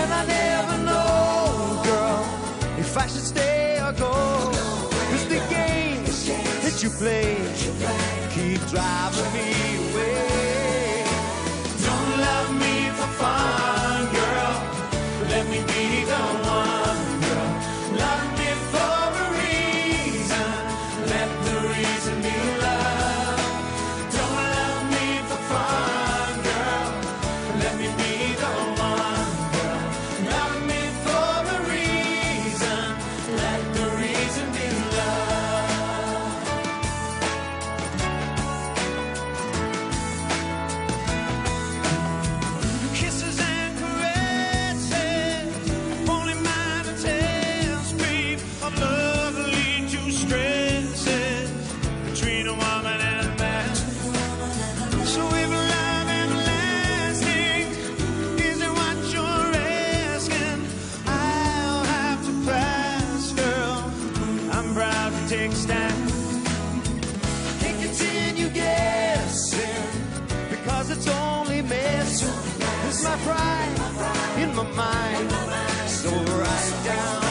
Well, I never know, girl, if I should stay or go. 'Cause the games that you play keep driving me away. Don't love me for fun, girl, let me be the one, girl. Love me for a reason, let the reason be love. Don't love me for fun, girl, let me be the one, girl. Love me for a reason, let the reason be love. Kisses and caresses, only minor tales, babe, of love lead to stresses between a woman and a man. So if love everlasting isn't what you're asking, I'll have to pass, girl. I'm proud to take a stand. Can't continue guessing because it's only mess. It's my pride in my mind. So write down